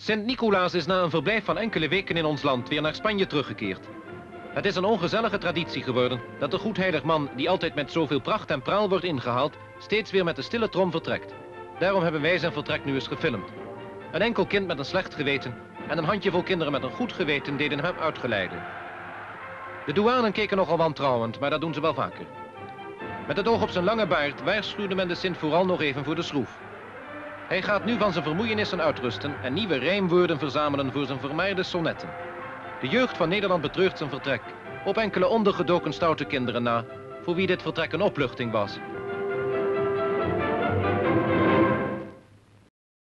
Sint-Nicolaas is na een verblijf van enkele weken in ons land weer naar Spanje teruggekeerd. Het is een ongezellige traditie geworden dat de goedheilig man, die altijd met zoveel pracht en praal wordt ingehaald, steeds weer met de stille trom vertrekt. Daarom hebben wij zijn vertrek nu eens gefilmd. Een enkel kind met een slecht geweten en een handjevol kinderen met een goed geweten deden hem uitgeleiden. De douanen keken nogal wantrouwend, maar dat doen ze wel vaker. Met het oog op zijn lange baard waarschuwde men de Sint vooral nog even voor de schroef. Hij gaat nu van zijn vermoeienissen uitrusten en nieuwe rijmwoorden verzamelen voor zijn vermaarde sonnetten. De jeugd van Nederland betreurt zijn vertrek, op enkele ondergedoken stoute kinderen na, voor wie dit vertrek een opluchting was.